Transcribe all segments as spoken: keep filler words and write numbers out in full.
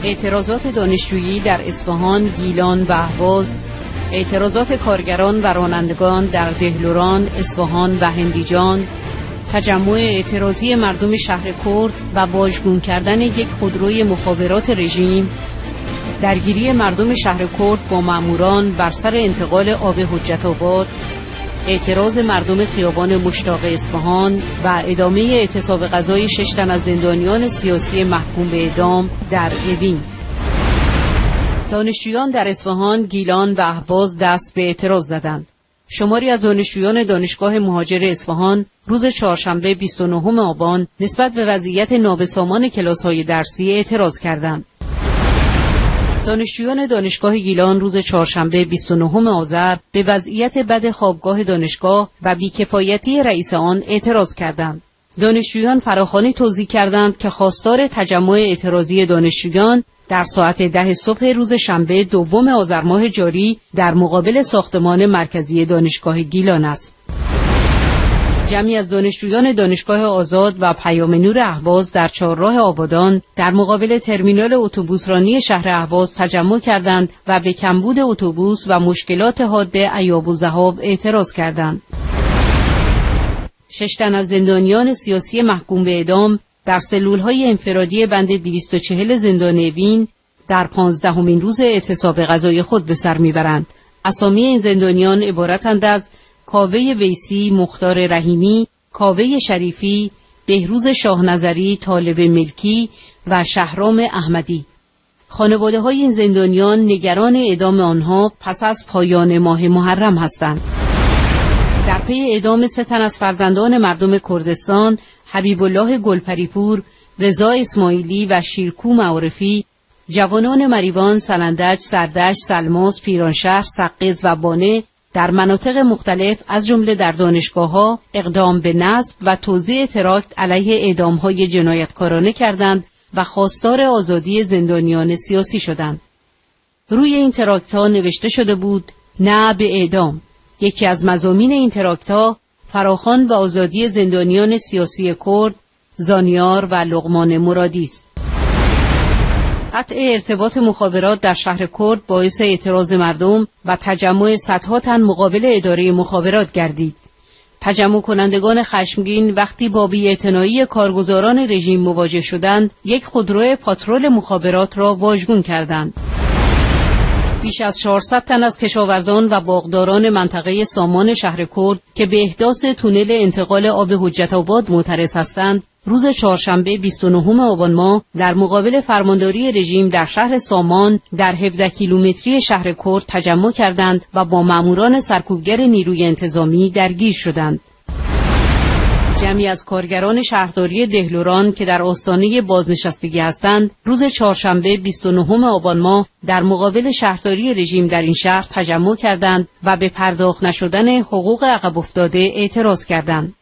اعتراضات دانشجویی در اصفهان، گیلان و اهواز، اعتراضات کارگران و رانندگان در دهلوران، اصفهان و هندیجان، تجمع اعتراضی مردم شهر کرد و واژگون کردن یک خودروی مخابرات رژیم، درگیری مردم شهر کرد با ماموران بر سر انتقال آب حجت آباد، اعتراض مردم خیابان مشتاق اصفهان و ادامه اعتصاب غذای شش تن از زندانیان سیاسی محکوم به اعدام در اوین. دانشجویان در اصفهان، گیلان و اهواز دست به اعتراض زدند. شماری از دانشجویان دانشگاه مهاجر اصفهان روز چهارشنبه بیست و نهم آبان نسبت به وضعیت نابسامان کلاس‌های درسی اعتراض کردند. دانشجویان دانشگاه گیلان روز چهارشنبه بیست و نهم آذر به وضعیت بد خوابگاه دانشگاه و بیکفایتی رئیس آن اعتراض کردند. دانشجویان فراخوانی توضیح کردند که خواستار تجمع اعتراضی دانشجویان در ساعت ده صبح روز شنبه دوم آذر ماه جاری در مقابل ساختمان مرکزی دانشگاه گیلان است. جمعی از دانشجویان دانشگاه آزاد و پیام نور اهواز در چهارراه آبادان در مقابل ترمینال اتوبوسرانی شهر اهواز تجمع کردند و به کمبود اتوبوس و مشکلات حاده ایاب و ذهاب اعتراض کردند. شش تن از زندانیان سیاسی محکوم به اعدام در سلول‌های انفرادی بند دویست و چهل زندان اوین در پانزدهمین روز اعتصاب غذای خود به سر میبرند. اسامی این زندانیان عبارتند از کاوه ویسی، مختار رحیمی، کاوه شریفی، بهروز شاهنظری، طالب ملکی و شهرام احمدی. خانواده های این زندانیان نگران اعدام آنها پس از پایان ماه محرم هستند. در پی اعدام سه تن از فرزندان مردم کردستان، حبیب الله گلپریپور، رضا اسماعیلی و شیرکو معارفی، جوانان مریوان، سلندج، سردش، سلماس، پیرانشهر، سقز و بانه در مناطق مختلف از جمله در دانشگاه‌ها اقدام به نصب و توزیع تراکت علیه اعدام‌های جنایتکارانه کردند و خواستار آزادی زندانیان سیاسی شدند. روی این تراکت‌ها نوشته شده بود نه به اعدام. یکی از مضامین این تراکت‌ها فراخوان به آزادی زندانیان سیاسی کرد، زانیار و لقمان مرادی است. قطع ارتباط مخابرات در شهر کرد باعث اعتراض مردم و تجمع صدها تن مقابل اداره مخابرات گردید. تجمع کنندگان خشمگین وقتی با بی‌اعتنایی کارگزاران رژیم مواجه شدند، یک خودرو پاترول مخابرات را واژگون کردند. بیش از چهارصد تن از کشاورزان و باغداران منطقه سامان شهر کرد که به احداث تونل انتقال آب حجت آباد معترض هستند، روز چهارشنبه بیست و نهم آبان ماه در مقابل فرمانداری رژیم در شهر سامان در هفده کیلومتری شهر کرد تجمع کردند و با ماموران سرکوبگر نیروی انتظامی درگیر شدند. جمعی از کارگران شهرداری دهلوران که در آستانه بازنشستگی هستند، روز چهارشنبه بیست و نهم آبان ماه در مقابل شهرداری رژیم در این شهر تجمع کردند و به پرداخت نشدن حقوق عقب افتاده اعتراض کردند.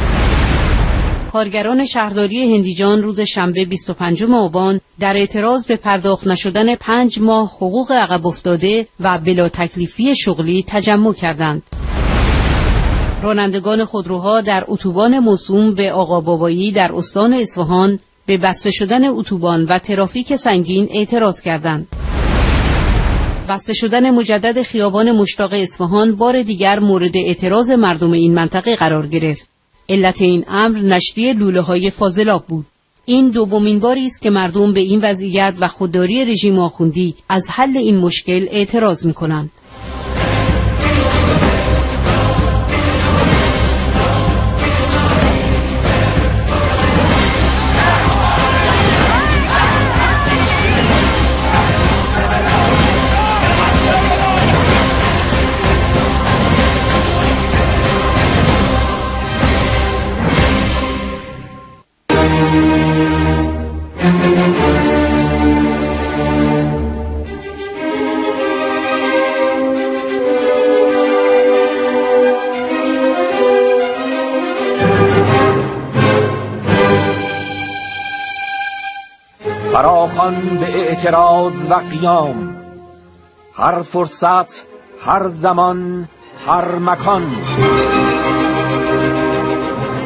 کارگران شهرداری هندیجان روز شنبه بیست و پنجم آبان در اعتراض به پرداخت نشدن پنج ماه حقوق عقب افتاده و بلا تکلیفی شغلی تجمع کردند. رانندگان خودروها در اتوبان موسوم به آقا بابایی در استان اصفهان به بسته شدن اتوبان و ترافیک سنگین اعتراض کردند. بسته شدن مجدد خیابان مشتاق اصفهان بار دیگر مورد اعتراض مردم این منطقه قرار گرفت. علت این امر نشتی لوله‌های فاضلاب بود. این دومین باری است که مردم به این وضعیت و خودداری رژیم آخوندی از حل این مشکل اعتراض می‌کنند. فراخوان به اعتراض و قیام، هر فرصت، هر زمان، هر مکان.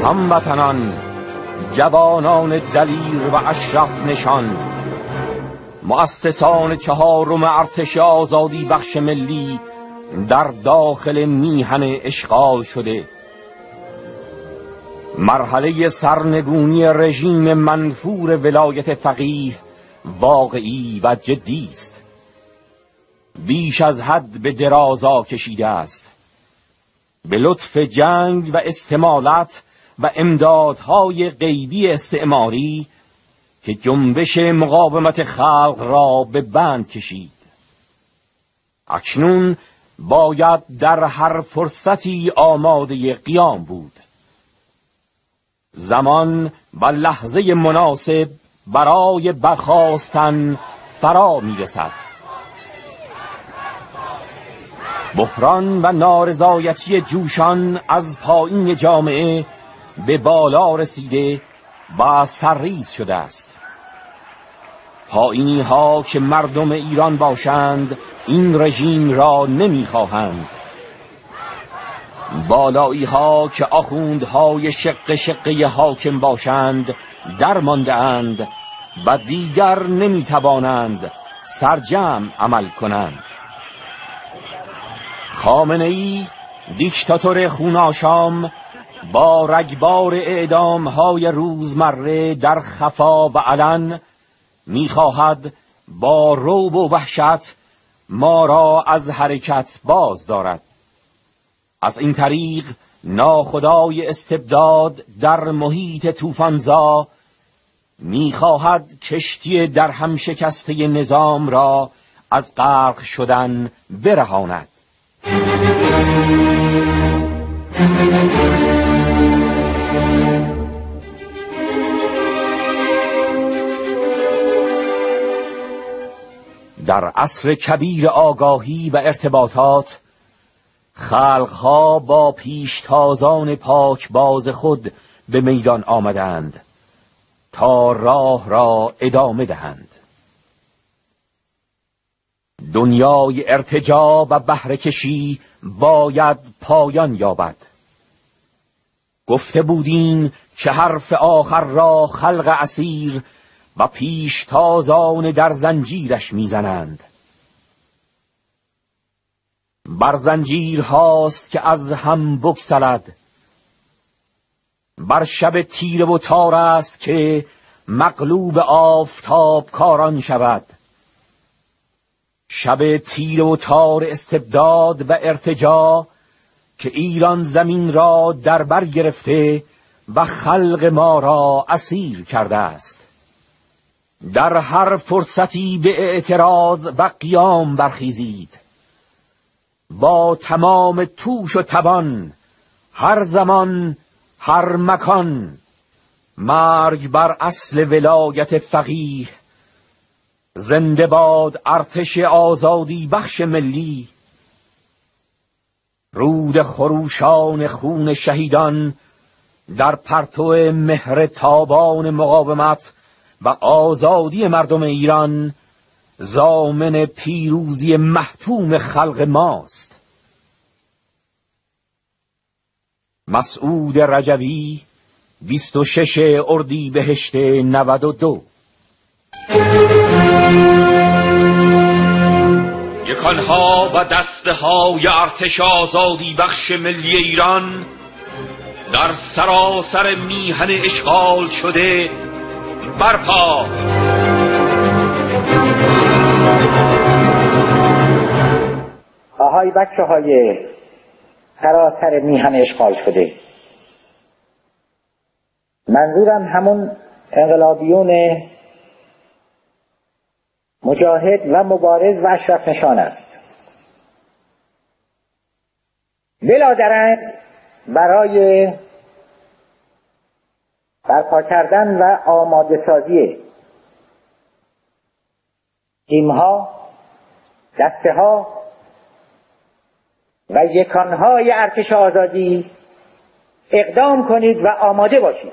هموطنان، جوانان دلیر و اشرف نشان، مؤسسان چهارم ارتش آزادی بخش ملی در داخل میهن اشغال شده. مرحله سرنگونی رژیم منفور ولایت فقیه واقعی و جدی است. بیش از حد به درازا کشیده است. به لطف جنگ و استمالت و امدادهای غیبی استعماری که جنبش مقاومت خلق را به بند کشید. اکنون باید در هر فرصتی آماده قیام بود. زمان و لحظه مناسب برای برخاستن فرا میرسد. بحران و نارضایتی جوشان از پایین جامعه به بالا رسیده و سرریز شده است. پایینی ها که مردم ایران باشند این رژیم را نمیخواهند. بالایی ها که آخوندهای شق شقه حاکم باشند درمانده اند و دیگر نمیتوانند سرجم عمل کنند. خامنه‌ای دیکتاتور خوناشام با رگبار اعدام های روزمره در خفا و علن میخواهد با رعب و وحشت ما را از حرکت باز دارد. از این طریق ناخدای استبداد در محیط طوفانزا میخواهد کشتی در هم شکسته نظام را از غرق شدن برهاند. در عصر کبیر آگاهی و ارتباطات خلقها با پیشتازان پاکباز خود به میدان آمدند تا راه را ادامه دهند. دنیای ارتجاع و بهره کشی باید پایان یابد. گفته بودیم که حرف آخر را خلق اسیر و پیشتازان در زنجیرش میزنند. بر زنجیر هاست که از هم بگسلد. بر شب تیره و تار است که مغلوب آفتاب کاران شود. شب تیره و تار استبداد و ارتجاع که ایران زمین را در بر گرفته و خلق ما را اسیر کرده است. در هر فرصتی به اعتراض و قیام برخیزید. با تمام توش و توان، هر زمان، هر مکان. مرگ بر اصل ولایت فقیه. زنده باد ارتش آزادی بخش ملی. رود خروشان خون شهیدان در پرتو مهر تابان مقاومت و آزادی مردم ایران ضامن پیروزی محتوم خلق ماست. مسعود رجوی، بیست و شش اردیبهشت نود و دو. یکانها و دسته های ارتش آزادی بخش ملی ایران در سراسر میهن اشغال شده برپا. آهای بچه های سراسر میهن اشغال شده، منظورم همون انقلابیون مجاهد و مبارز و اشرف نشان است. بلادرنگ برای برپا کردن و آماده سازی تیم‌ها، دسته‌ها و یکانهای ارتش آزادی اقدام کنید و آماده باشید.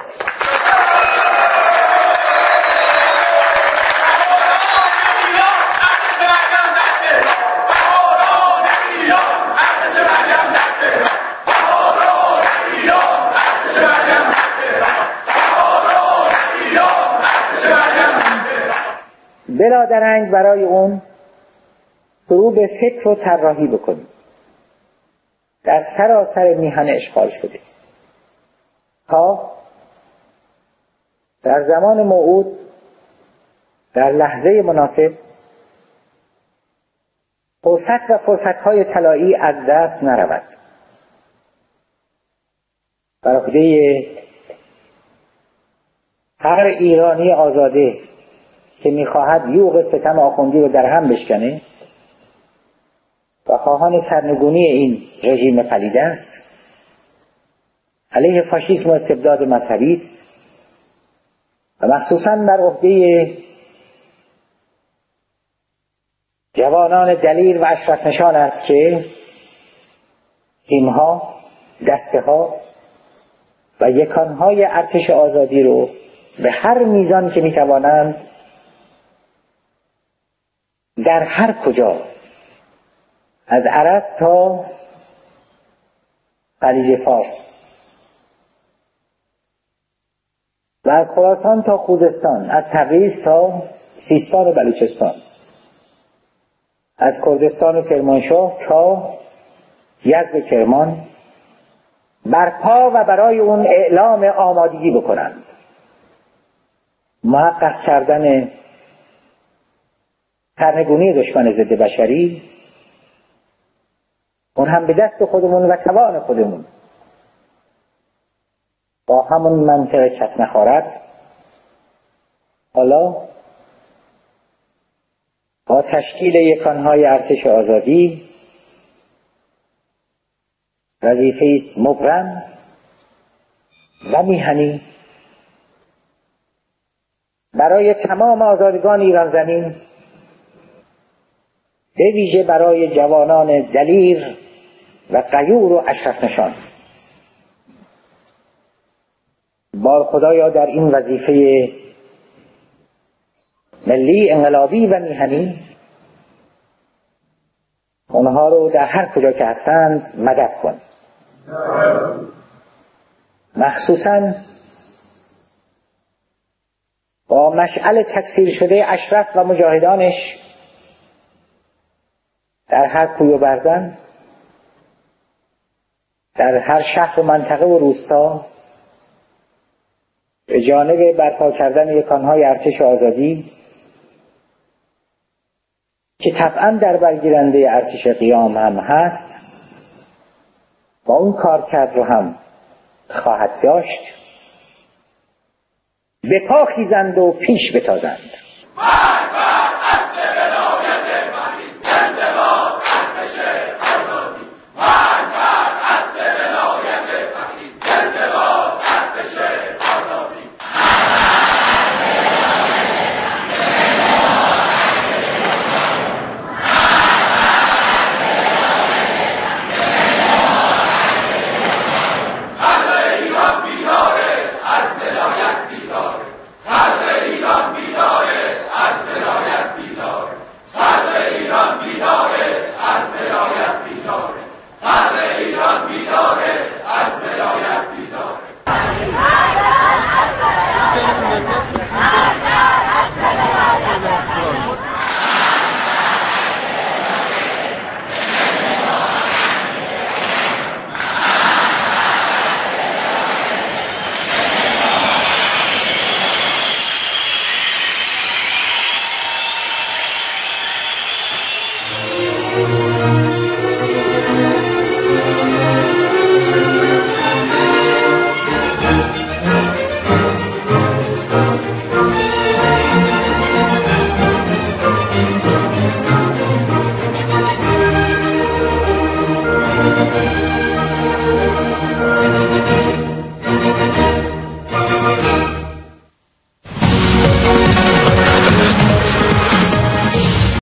بلا درنگ برای اون شروع به فکر و طراحی بکنیم. در سراسر میهن اشغال شده تا در زمان موعود در لحظه مناسب فرصت و فرصت‌های طلایی از دست نرود. بر عهده هر ایرانی آزاده که می‌خواهد یوغ ستم آخوندی رو در هم بشکنه و خواهان سرنگونی این رژیم پلید است، علیه فاشیسم و استبداد مذهبی است و مخصوصاً بر عهده جوانان دلیر و اشرف نشان است که تیم‌ها، دسته‌ها و یکانهای ارتش آزادی رو به هر میزان که می‌توانند در هر کجا از ارس تا خلیج فارس و از خراسان تا خوزستان، از تبریز تا سیستان و بلوچستان، از کردستان و کرمانشاه تا یزد و کرمان برپا و برای اون اعلام آمادگی بکنند. محقق کردن سرنگونی دشمن ضد بشری، اون هم به دست خودمون و توان خودمون، با همون منطق کس نخوارد. حالا با تشکیل یکانهای ارتش آزادی وظیفه است مبرم و میهنی برای تمام آزادگان ایران زمین، به ویژه برای جوانان دلیر و غیور و اشرف نشان. بار خدایا در این وظیفه ملی انقلابی و میهنی اونها رو در هر کجا که هستند مدد کن. مخصوصاً با مشعل تکثیر شده اشرف و مجاهدانش در هر کوی و برزن، در هر شهر و منطقه و روستا، به جانب برپا کردن یکانهای ارتش آزادی که طبعاً در برگیرنده ارتش قیام هم هست، با اون کار کرد رو هم خواهد داشت، به پا خیزند و پیش بتازند.